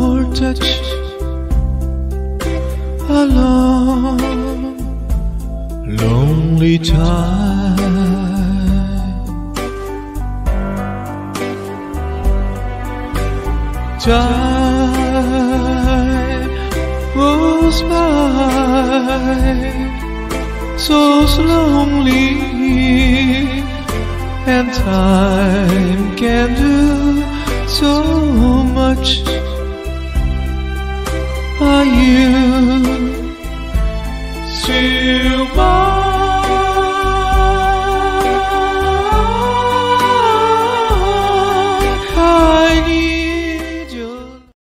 your touch, a long, lonely time. Time goes by so slowly, and time can do so much. Are you